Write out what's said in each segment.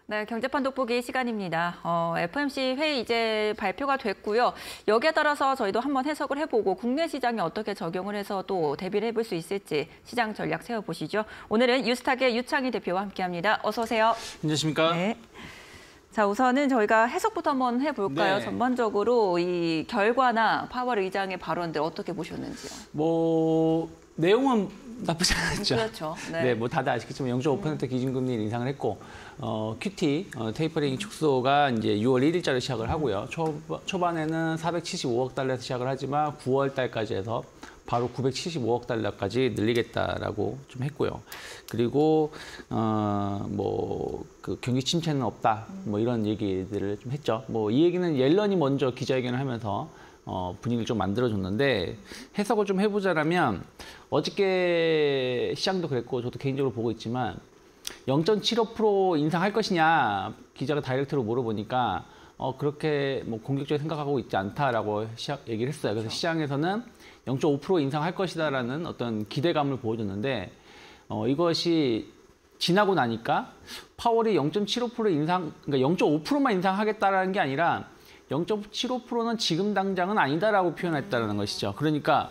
네, 경제판 돋보기 시간입니다. FOMC 회의 이제 발표가 됐고요. 여기에 따라서 저희도 한번 해석을 해보고 국내 시장에 어떻게 적용을 해서 또 대비를 해볼 수 있을지 시장 전략 세워보시죠. 오늘은 유스탁의 유창희 대표와 함께합니다. 어서 오세요. 안녕하십니까? 네. 자, 우선은 저희가 해석부터 한번 해볼까요? 네. 전반적으로 이 결과나 파월 의장의 발언들 어떻게 보셨는지요? 내용은 나쁘지 않았죠. 그렇죠. 네, 뭐 다들 아시겠지만 0.5% 기준금리를 인상을 했고, QT 테이퍼링 축소가 이제 6월 1일자로 시작을 하고요. 초반에는 475억 달러에서 시작을 하지만 9월 달까지 해서 바로 975억 달러까지 늘리겠다라고 좀 했고요. 그리고 그 경기 침체는 없다, 뭐 이런 얘기들을 좀 했죠. 뭐 이 얘기는 옐런이 먼저 기자회견을 하면서 분위기를 좀 만들어줬는데, 해석을 좀 해보자면 어저께 시장도 그랬고 저도 개인적으로 보고 있지만 0.75% 인상할 것이냐 기자가 다이렉트로 물어보니까 그렇게 뭐 공격적으로 생각하고 있지 않다라고 얘기를 했어요. 그래서 시장에서는 0.5% 인상할 것이다라는 어떤 기대감을 보여줬는데, 이것이 지나고 나니까 파월이 0.75% 인상, 그러니까 0.5%만 인상하겠다라는 게 아니라 0.75%는 지금 당장은 아니다라고 표현했다는 것이죠. 그러니까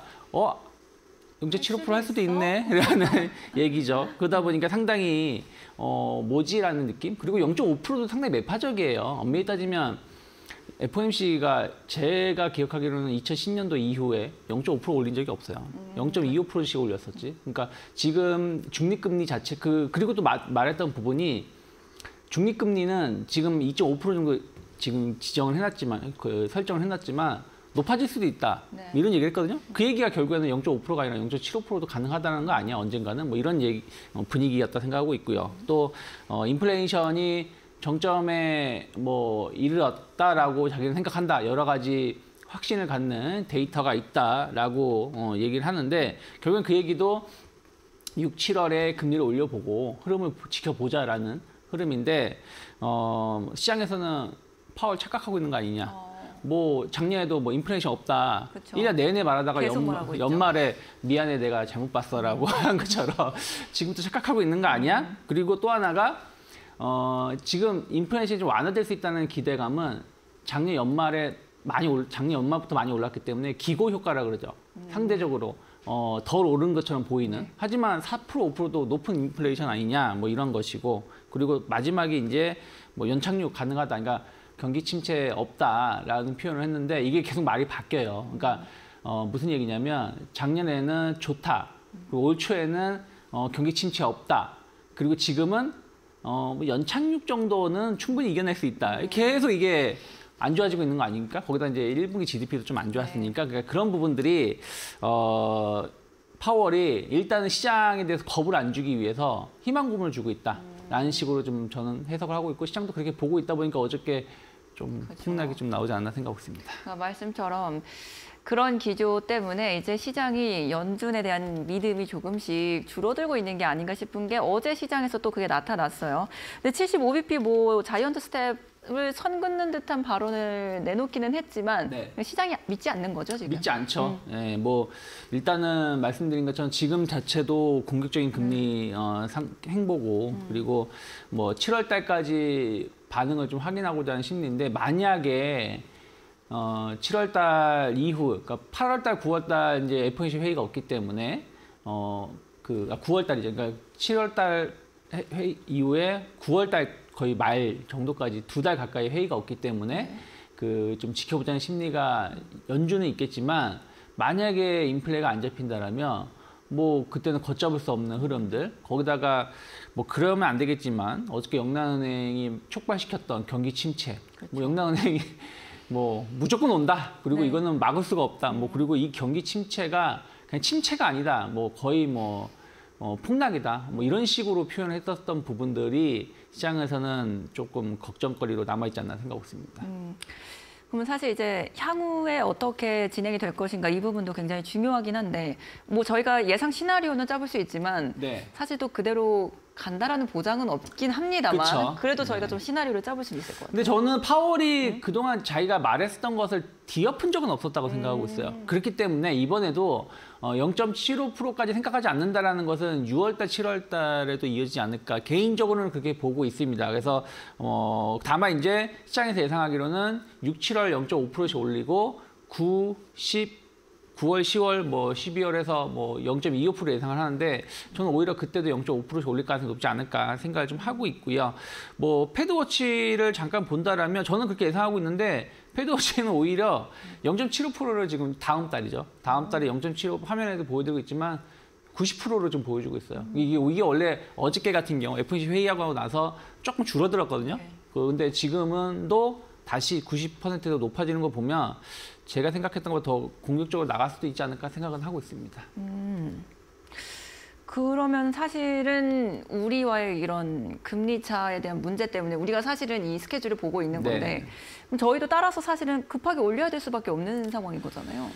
0.75% 할 수도 있네 라는 얘기죠. 그러다 보니까 상당히 뭐지라는 느낌? 그리고 0.5%도 상당히 매파적이에요. 엄밀히 따지면 FOMC가 제가 기억하기로는 2010년도 이후에 0.5% 올린 적이 없어요. 0.25%씩 올렸었지. 그러니까 지금 중립금리 자체, 그리고 또 말했던 부분이 중립금리는 지금 2.5% 정도 지금 지정을 해놨지만, 설정을 해놨지만 높아질 수도 있다. 네. 이런 얘기를 했거든요. 그 얘기가 결국에는 0.5%가 아니라 0.75%도 가능하다는 거 아니야, 언젠가는. 뭐 이런 얘기, 분위기였다 생각하고 있고요. 또 인플레이션이 정점에 뭐 이르렀다라고 자기는 생각한다. 여러 가지 확신을 갖는 데이터가 있다라고 얘기를 하는데, 결국엔 그 얘기도 6, 7월에 금리를 올려보고 흐름을 지켜보자라는 흐름인데, 시장에서는 파월 착각하고 있는 거 아니냐. 뭐 작년에도 뭐 인플레이션 없다. 그쵸. 1년 내내 말하다가 연말에 미안해 내가 잘못 봤어라고 한 것처럼 지금도 착각하고 있는 거 아니야? 그리고 또 하나가 지금 인플레이션이 좀 완화될 수 있다는 기대감은 작년 연말부터 많이 올랐기 때문에 기고 효과라 그러죠. 상대적으로 덜 오른 것처럼 보이는. 네. 하지만 4% 5%도 높은 인플레이션 아니냐 뭐 이런 것이고, 그리고 마지막에 이제 뭐 연착륙 가능하다. 그러니까 경기 침체 없다라는 표현을 했는데 이게 계속 말이 바뀌어요. 그러니까 무슨 얘기냐면 작년에는 좋다. 그리고 올 초에는 경기 침체 없다. 그리고 지금은 뭐 연착륙 정도는 충분히 이겨낼 수 있다. 계속 이게 안 좋아지고 있는 거 아닙니까? 거기다 이제 1분기 GDP도 좀 안 좋았으니까. 그러니까 그런 부분들이 파월이 일단은 시장에 대해서 겁을 안 주기 위해서 희망고문을 주고 있다라는 식으로 좀 저는 해석을 하고 있고, 시장도 그렇게 보고 있다 보니까 어저께 좀 그렇죠. 힘나게 좀 나오지 않나 생각하고 있습니다. 말씀처럼 그런 기조 때문에 이제 시장이 연준에 대한 믿음이 조금씩 줄어들고 있는 게 아닌가 싶은 게, 어제 시장에서 또 그게 나타났어요. 근데 75bp 뭐 자이언트 스텝을 선긋는 듯한 발언을 내놓기는 했지만, 네. 시장이 믿지 않는 거죠, 지금? 믿지 않죠. 네, 뭐 일단은 말씀드린 것처럼 지금 자체도 공격적인 금리 행보고, 그리고 뭐 7월 달까지 반응을 좀 확인하고자 하는 심리인데, 만약에 7월 달 이후, 그러니까 8월 달, 9월 달 이제 FOMC 회의가 없기 때문에 9월 달이죠. 그러니까 7월 달 회의 이후에 9월 달 거의 말 정도까지 2달 가까이 회의가 없기 때문에 좀 지켜보자는 심리가 연준은 있겠지만, 만약에 인플레가 안 잡힌다라면 뭐 그때는 걷잡을 수 없는 흐름들, 거기다가 뭐 그러면 안 되겠지만 어저께 영란은행이 촉발시켰던 경기 침체, 그렇죠. 뭐 영란은행이 뭐 무조건 온다. 그리고 네. 이거는 막을 수가 없다. 뭐 그리고 이 경기 침체가 그냥 침체가 아니다. 뭐 거의 폭락이다. 뭐 이런 식으로 표현했었던 부분들이 시장에서는 조금 걱정거리로 남아있지 않나 생각하고 있습니다. 그러면 사실 이제 향후에 어떻게 진행이 될 것인가, 이 부분도 굉장히 중요하긴 한데, 뭐 저희가 예상 시나리오는 짜볼 수 있지만 네. 사실 또 그대로 간다라는 보장은 없긴 합니다만 그쵸. 그래도 저희가 좀 시나리오를 짜볼 수 있을 것 같아요. 근데 저는 파월이 그동안 자기가 말했었던 것을 뒤엎은 적은 없었다고 생각하고 있어요. 그렇기 때문에 이번에도 0.75%까지 생각하지 않는다라는 것은 6월 달, 7월 달에도 이어지지 않을까 개인적으로는 그렇게 보고 있습니다. 그래서 다만 이제 시장에서 예상하기로는 6, 7월 0.5%씩 올리고 9, 10 9월, 10월, 12월에서 0.25% 예상을 하는데 저는 오히려 그때도 0.5%씩 올릴 가능성이 높지 않을까 생각을 좀 하고 있고요. 패드워치를 잠깐 본다라면 저는 그렇게 예상하고 있는데 패드워치는 오히려 0.75%를 지금 다음 달이죠. 다음 달에 0.75 화면에도 보여드리고 있지만 90%로 좀 보여주고 있어요. 이게 원래 어저께 같은 경우 FOMC 회의하고 나서 조금 줄어들었거든요. 근데 지금은 또 다시 90%도 높아지는 거 보면 제가 생각했던 것보다 더 공격적으로 나갈 수도 있지 않을까 생각은 하고 있습니다. 그러면 사실은 우리와의 이런 금리 차에 대한 문제 때문에 우리가 사실은 이 스케줄을 보고 있는 건데 네. 그럼 저희도 따라서 사실은 급하게 올려야 될 수밖에 없는 상황인 거잖아요.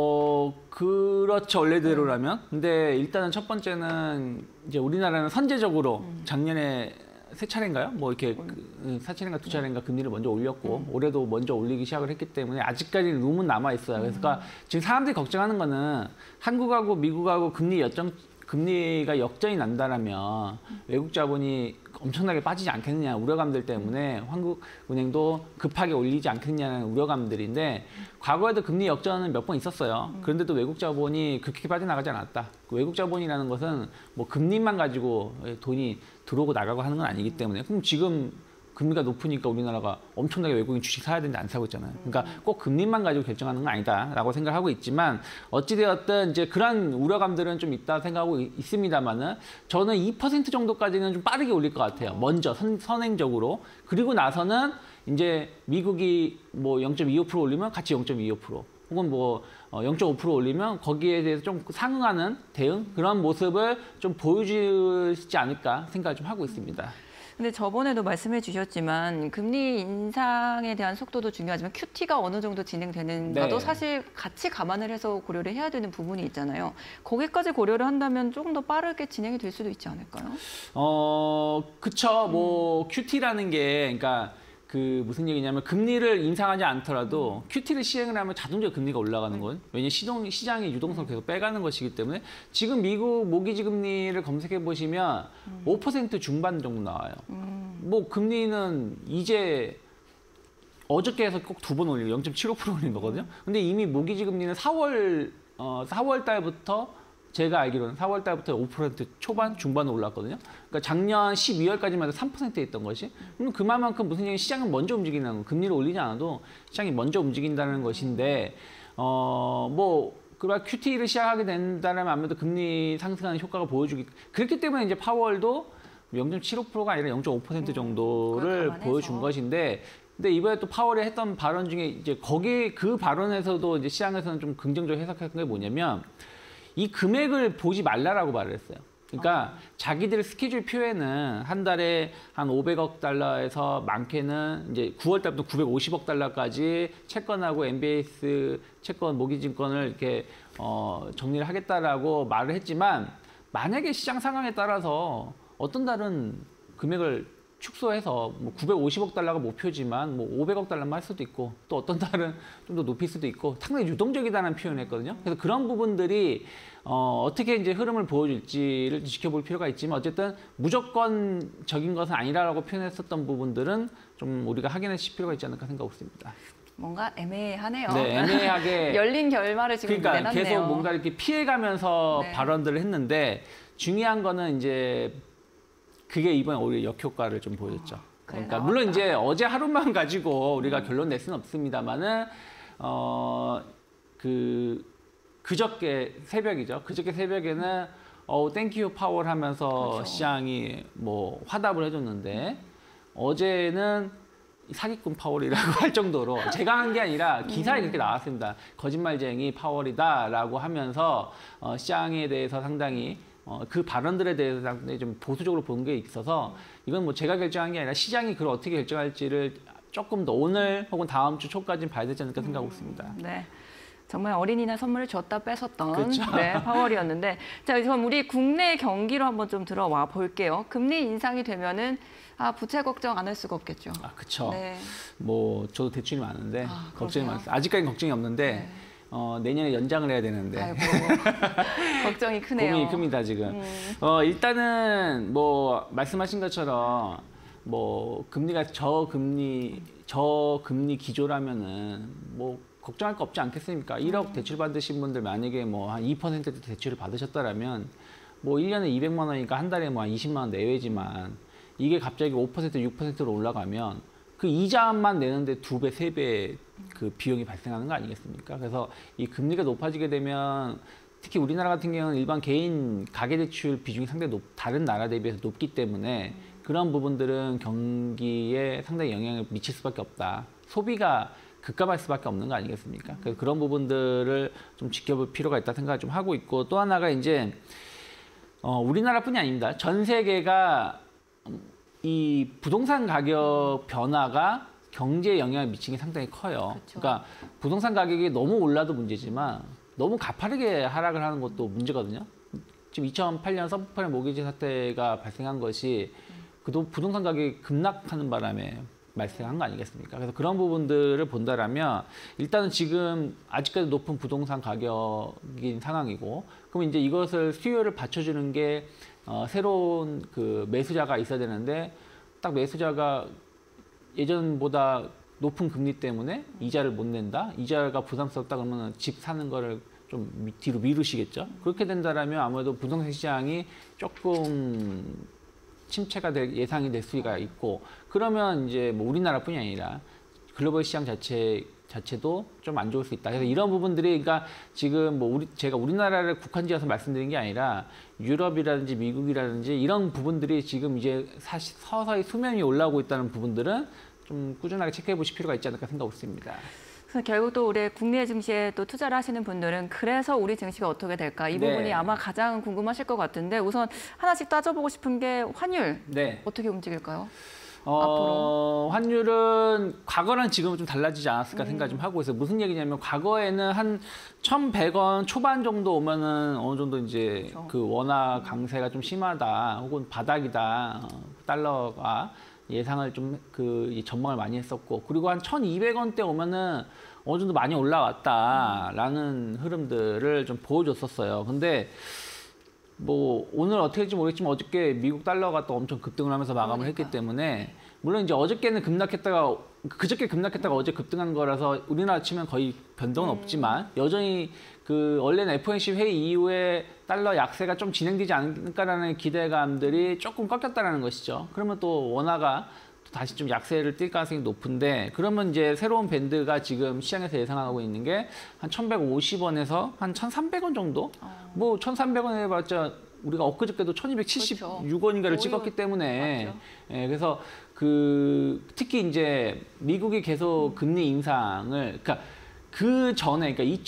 그렇죠. 원래대로라면. 근데 일단은 첫 번째는 이제 우리나라는 선제적으로 작년에 세 차례인가요? 이렇게 세 차례인가 두 차례인가 금리를 먼저 올렸고 올해도 먼저 올리기 시작을 했기 때문에 아직까지는 룸은 남아 있어요. 그러니까 지금 사람들이 걱정하는 거는 한국하고 미국하고 금리가 역전이 난다라면 외국 자본이 엄청나게 빠지지 않겠느냐 우려감들 때문에 한국은행도 급하게 올리지 않겠느냐는 우려감들인데 과거에도 금리 역전은 몇 번 있었어요. 그런데도 외국 자본이 그렇게 빠져나가지 않았다. 외국 자본이라는 것은 금리만 가지고 돈이 들어오고 나가고 하는 건 아니기 때문에 그럼 지금 금리가 높으니까 우리나라가 엄청나게 외국인 주식 사야 되는데 안 사고 있잖아요. 그러니까 꼭 금리만 가지고 결정하는 건 아니다라고 생각하고 있지만 어찌되었든 이제 그런 우려감들은 좀 있다 생각하고 있습니다만은 저는 2% 정도까지는 좀 빠르게 올릴 것 같아요. 먼저 선행적으로. 그리고 나서는 이제 미국이 0.25% 올리면 같이 0.25%. 혹은 0.5% 올리면 거기에 대해서 좀 상응하는 대응 그런 모습을 좀 보여주지 않을까 생각을 좀 하고 있습니다. 근데 저번에도 말씀해 주셨지만 금리 인상에 대한 속도도 중요하지만 QT가 어느 정도 진행되는가도 네. 사실 같이 감안을 해서 고려를 해야 되는 부분이 있잖아요. 거기까지 고려를 한다면 조금 더 빠르게 진행이 될 수도 있지 않을까요? 그쵸. QT라는 게 그러니까 무슨 얘기냐면 금리를 인상하지 않더라도 QT를 시행을 하면 자동적으로 금리가 올라가는 건 왜냐면 시장의 유동성을 계속 빼가는 것이기 때문에 지금 미국 모기지 금리를 검색해 보시면 5% 중반 정도 나와요. 금리는 이제 어저께 해서 꼭 두 번 올리고 0.75% 올린 거거든요. 근데 이미 모기지 금리는 4월 달부터 제가 알기로는 4월 달부터 5% 초반, 중반으로 올랐거든요. 그러니까 작년 12월까지만 해도 3%에 있던 것이. 그럼 그만큼 무슨 얘기 시장은 먼저 움직이는 거. 금리를 올리지 않아도 시장이 먼저 움직인다는 것인데 그러나 QT를 시작하게 된다면 아무래도 금리 상승하는 효과가 보여주기. 그렇기 때문에 이제 파월도 0.75%가 아니라 0.5% 정도를 보여준 것인데 근데 이번에 또 파월이 했던 발언 중에 이제 그 발언에서도 이제 시장에서는 좀 긍정적으로 해석한 게 뭐냐면 이 금액을 보지 말라라고 말을 했어요. 그러니까 자기들 스케줄 표에는 한 달에 한 500억 달러에서 많게는 이제 9월 달부터 950억 달러까지 채권하고 MBS 채권 모기증권을 이렇게 정리를 하겠다라고 말을 했지만 만약에 시장 상황에 따라서 어떤 달은 금액을 축소해서 950억 달러가 목표지만 500억 달러만 할 수도 있고 또 어떤 달은 좀 더 높일 수도 있고 상당히 유동적이다는 표현을 했거든요. 그래서 그런 부분들이 어떻게 이제 흐름을 보여줄지를 지켜볼 필요가 있지만 어쨌든 무조건적인 것은 아니라고 표현했었던 부분들은 좀 우리가 확인하실 필요가 있지 않을까 생각하고 있습니다. 뭔가 애매하네요. 네, 애매하게 열린 결말을 지금 그러니까 내놨네요. 계속 뭔가 이렇게 피해가면서 네. 발언들을 했는데 중요한 거는 이제 그게 이번에 오히려 역효과를 좀 보여줬죠. 그러니까 물론 이제 어제 하루만 가지고 우리가 결론 낼 수는 없습니다만은 그저께 새벽이죠. 그저께 새벽에는 땡큐 파월 하면서 그렇죠. 시장이 화답을 해줬는데 어제는 사기꾼 파월이라고 할 정도로 제가 한 게 아니라 기사에 그렇게 나왔습니다. 거짓말쟁이 파월이다라고 하면서 시장에 대해서 상당히 그 발언들에 대해서 상당히 좀 보수적으로 본 게 있어서 이건 제가 결정한 게 아니라 시장이 그걸 어떻게 결정할지를 조금 더 오늘 혹은 다음 주 초까지는 봐야 되지 않을까 생각하고 있습니다. 네. 정말 어린이날 선물을 줬다 뺏었던 그렇죠. 네, 파월이었는데 자, 그럼 우리 국내 경기로 한번 좀 들어와 볼게요. 금리 인상이 되면은 부채 걱정 안 할 수가 없겠죠. 그렇죠. 네. 뭐 저도 대출이 많은데 걱정이 그러세요? 많습니다. 아직까지는 걱정이 없는데 네. 내년에 연장을 해야 되는데 아이고, 걱정이 크네요. 고민이 큽니다 지금. 일단은 뭐 말씀하신 것처럼 뭐 금리가 저금리 기조라면은 뭐 걱정할 거 없지 않겠습니까? 1억 대출 받으신 분들 만약에 뭐 한 2%도 대출을 받으셨다라면 뭐 1년에 200만 원이니까 한 달에 뭐 한 20만 원 내외지만 이게 갑자기 5% 6%로 올라가면 그 이자만 내는데 2배, 3배 그 비용이 발생하는 거 아니겠습니까? 그래서 이 금리가 높아지게 되면 특히 우리나라 같은 경우는 일반 개인 가계대출 비중이 상당히 다른 나라 대비해서 높기 때문에 그런 부분들은 경기에 상당히 영향을 미칠 수밖에 없다. 소비가 급감할 수밖에 없는 거 아니겠습니까? 그래서 그런 부분들을 좀 지켜볼 필요가 있다 생각을 좀 하고 있고 또 하나가 이제 우리나라뿐이 아닙니다. 전 세계가 이 부동산 가격 변화가 경제에 영향을 미치는 게 상당히 커요. 그렇죠. 그러니까 부동산 가격이 너무 올라도 문제지만 너무 가파르게 하락을 하는 것도 문제거든요. 지금 2008년 서브프라임 모기지 사태가 발생한 것이 그 부동산 가격이 급락하는 바람에 발생한 거 아니겠습니까? 그래서 그런 부분들을 본다라면 일단은 지금 아직까지 높은 부동산 가격인 상황이고 그럼 이제 이것을 수요를 받쳐주는 게 새로운 그 매수자가 있어야 되는데 딱 매수자가 예전보다 높은 금리 때문에 이자를 못 낸다? 이자가 부담스럽다 그러면 집 사는 거를 좀 뒤로 미루시겠죠? 그렇게 된다라면 아무래도 부동산 시장이 조금 침체가 예상이 될 수가 있고 그러면 이제 뭐 우리나라뿐이 아니라 글로벌 시장 자체도 좀 안 좋을 수 있다. 그래서 이런 부분들이 그러니까 지금 뭐 제가 우리나라를 국한지어서 말씀드린 게 아니라 유럽이라든지 미국이라든지 이런 부분들이 지금 이제 서서히 수면 위에 올라오고 있다는 부분들은 좀 꾸준하게 체크해 보실 필요가 있지 않을까 생각하고 있습니다. 그래서 결국 또 우리 국내 증시에 또 투자를 하시는 분들은 그래서 우리 증시가 어떻게 될까 이 네. 부분이 아마 가장 궁금하실 것 같은데 우선 하나씩 따져보고 싶은 게 환율 네. 어떻게 움직일까요? 앞으로? 환율은 과거랑 지금은 좀 달라지지 않았을까 생각 좀 하고 있어요. 무슨 얘기냐면 과거에는 한 1,100원 초반 정도 오면은 어느 정도 이제 그렇죠. 그 원화 강세가 좀 심하다 혹은 바닥이다 달러가 예상을 좀 그 전망을 많이 했었고 그리고 한 1,200원대 오면은 어느 정도 많이 올라왔다라는 흐름들을 좀 보여줬었어요. 근데 뭐 오늘 어떻게 될지 모르겠지만 어저께 미국 달러가 또 엄청 급등을 하면서 마감을 했기 때문에 물론 이제 어저께는 급락했다가 그저께 급락했다가 어제 급등한 거라서 우리나라 치면 거의 변동은 없지만 여전히 그 원래는 FOMC 회의 이후에 달러 약세가 좀 진행되지 않을까라는 기대감들이 조금 꺾였다라는 것이죠. 그러면 또 원화가 또 다시 좀 약세를 띌 가능성이 높은데 그러면 이제 새로운 밴드가 지금 시장에서 예상하고 있는 게 한 1,150원에서 한 1,300원 정도? 뭐 1,300원 해봤자 우리가 엊그저께도 1,276원인가를 그렇죠. 찍었기 때문에 맞죠. 예, 그래서 그 특히 이제 미국이 계속 금리 인상을 그러니까 그 전에 그러니까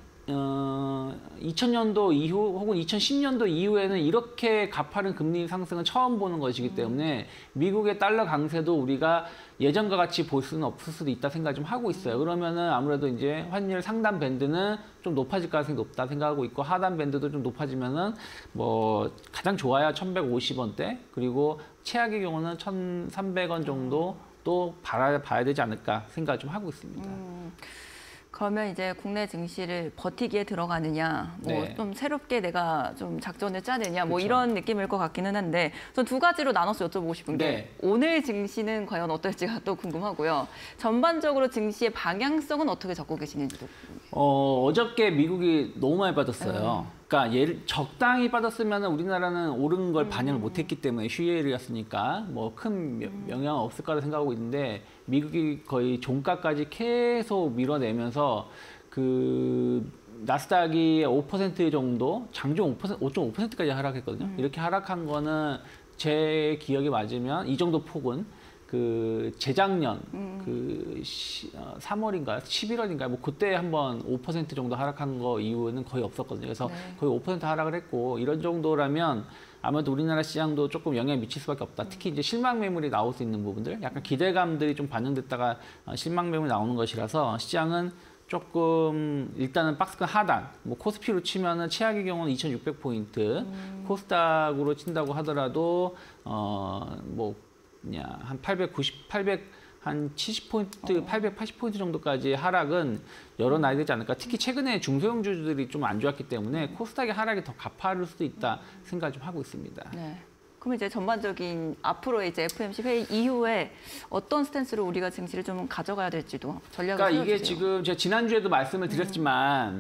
2000년도 이후 혹은 2010년도 이후에는 이렇게 가파른 금리 상승은 처음 보는 것이기 때문에 미국의 달러 강세도 우리가 예전과 같이 볼 수는 없을 수도 있다 생각 좀 하고 있어요. 그러면은 아무래도 이제 환율 상단 밴드는 좀 높아질 가능성이 높다 생각하고 있고 하단 밴드도 좀 높아지면은 뭐 가장 좋아야 1,150원대 그리고 최악의 경우는 1,300원 정도 또 봐야 되지 않을까 생각 좀 하고 있습니다. 그러면 이제 국내 증시를 버티기에 들어가느냐, 뭐 네. 좀 새롭게 내가 좀 작전을 짜느냐, 뭐 그쵸. 이런 느낌일 것 같기는 한데, 전 두 가지로 나눠서 여쭤보고 싶은 게 네. 오늘 증시는 과연 어떨지가 또 궁금하고요. 전반적으로 증시의 방향성은 어떻게 잡고 계시는지도. 어저께 미국이 너무 많이 빠졌어요. 그러니까 적당히 빠졌으면 우리나라는 오른 걸 반영을 못했기 때문에 휴일이었으니까 뭐 큰 영향은 없을 거라 생각하고 있는데 미국이 거의 종가까지 계속 밀어내면서 그 나스닥이 5% 정도, 장중 5.5%까지 하락했거든요. 이렇게 하락한 거는 제 기억에 맞으면 이 정도 폭은 그 재작년 그 3월인가 11월인가 뭐 그때 한번 5% 정도 하락한 거 이후에는 거의 없었거든요. 그래서 네. 거의 5% 하락을 했고 이런 정도라면 아무래도 우리나라 시장도 조금 영향을 미칠 수밖에 없다. 특히 이제 실망 매물이 나올 수 있는 부분들, 약간 기대감들이 좀 반영됐다가 실망 매물이 나오는 것이라서 시장은 조금 일단은 박스권 하단, 뭐 코스피로 치면은 최악의 경우는 2,600포인트, 코스닥으로 친다고 하더라도 뭐 그냥 한 800한 70포인트, 880포인트 정도까지 하락은 열어놔야 되지 않을까. 특히 최근에 중소형주들이 좀 안 좋았기 때문에 코스닥의 하락이 더 가파를 수도 있다 생각을 좀 하고 있습니다. 네. 그럼 이제 전반적인 앞으로 이제 FOMC 회의 이후에 어떤 스탠스로 우리가 증시를 좀 가져가야 될지도 전략을 그러니까 이게 세워주세요. 지금 제가 지난주에도 말씀을 드렸지만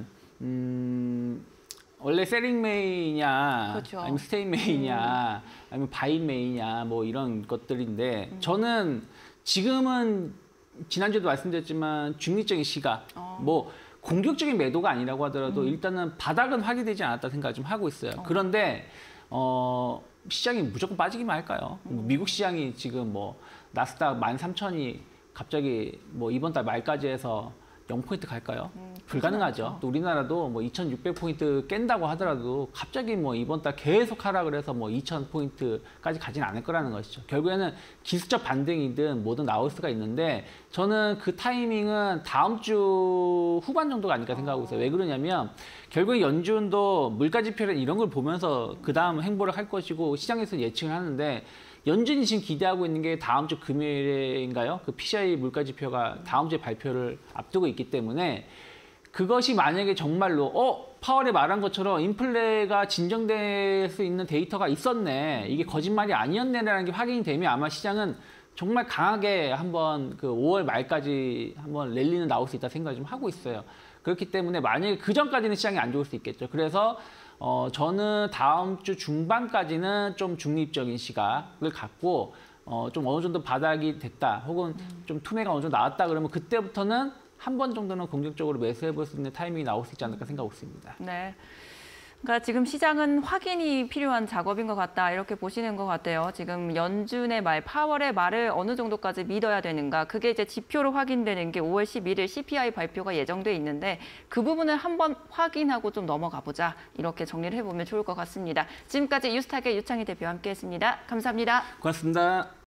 원래 세링 메이냐 그렇죠. 아니면 스테이 메이냐 아니면 바이 메이냐 뭐 이런 것들인데 저는 지금은 지난주에도 말씀드렸지만 중립적인 시각 뭐 공격적인 매도가 아니라고 하더라도 일단은 바닥은 확인되지 않았다 생각을 좀 하고 있어요. 그런데 시장이 무조건 빠지기만 할까요? 미국 시장이 지금 뭐 나스닥 13,000이 갑자기 뭐 이번 달 말까지 해서 0포인트 갈까요? 불가능하죠. 또 우리나라도 뭐 2,600포인트 깬다고 하더라도 갑자기 뭐 이번 달 계속 하락을 해서 뭐 2,000포인트까지 가진 않을 거라는 것이죠. 결국에는 기술적 반등이든 뭐든 나올 수가 있는데 저는 그 타이밍은 다음 주 후반 정도가 아닐까 생각하고 있어요. 왜 그러냐면 결국에 연준도 물가지표를 이런 걸 보면서 그 다음 행보를 할 것이고 시장에서 예측을 하는데 연준이 지금 기대하고 있는 게 다음 주 금요일인가요? 그 PCI 물가지표가 다음 주에 발표를 앞두고 있기 때문에 그것이 만약에 정말로 파월이 말한 것처럼 인플레가 진정될 수 있는 데이터가 있었네. 이게 거짓말이 아니었네라는 게 확인이 되면 아마 시장은 정말 강하게 한번 그 5월 말까지 한번 랠리는 나올 수 있다 생각을 좀 하고 있어요. 그렇기 때문에 만약에 그 전까지는 시장이 안 좋을 수 있겠죠. 그래서 저는 다음 주 중반까지는 좀 중립적인 시각을 갖고 좀 어느 정도 바닥이 됐다 혹은 좀 투매가 어느 정도 나왔다 그러면 그때부터는 한 번 정도는 공격적으로 매수해 볼 수 있는 타이밍이 나올 수 있지 않을까 생각하고 있습니다. 네. 그러니까 지금 시장은 확인이 필요한 작업인 것 같다 이렇게 보시는 것 같아요. 지금 연준의 말, 파월의 말을 어느 정도까지 믿어야 되는가. 그게 이제 지표로 확인되는 게 5월 11일 CPI 발표가 예정돼 있는데 그 부분을 한번 확인하고 좀 넘어가 보자. 이렇게 정리를 해보면 좋을 것 같습니다. 지금까지 유스탁의 유창희 대표와 함께했습니다. 감사합니다. 고맙습니다.